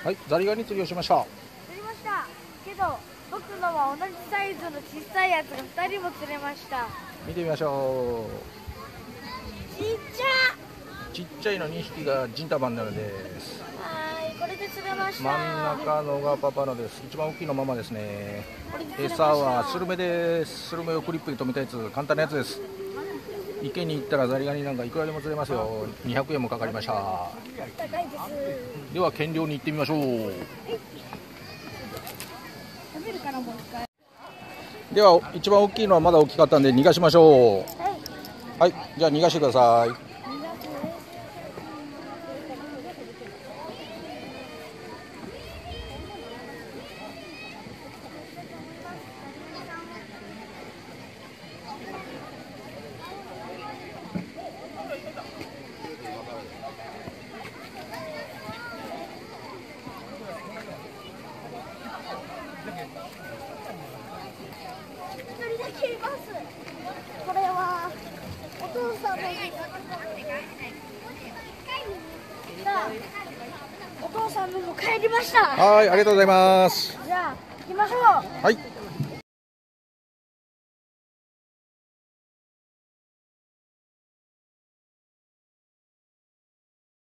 はい、ザリガニ釣りをしました。 釣りましたけど、僕のは同じサイズの小さいやつが2人も釣れました。 見てみましょちっちゃ。 う。ちっちゃいの2匹がジンタマンなのです。 はい、これで釣れました。 真ん中のがパパのです。一番大きいのママですね。 これで釣れました。 餌はスルメです。スルメをクリップに留めたやつ、簡単なやつです。池に行ったらザリガニなんかいくらでも釣れますよ。200円もかかりました。 高いです。 では検量に行ってみましょう。 食べるからもう一回。 では一番大きいのはまだ大きかったんで逃がしましょう。 はい。 はい、じゃあ逃がしてください。 これはお父さんのお父さんのも帰りました。 はい、ありがとうございます。 じゃあ行きましょう。 はい。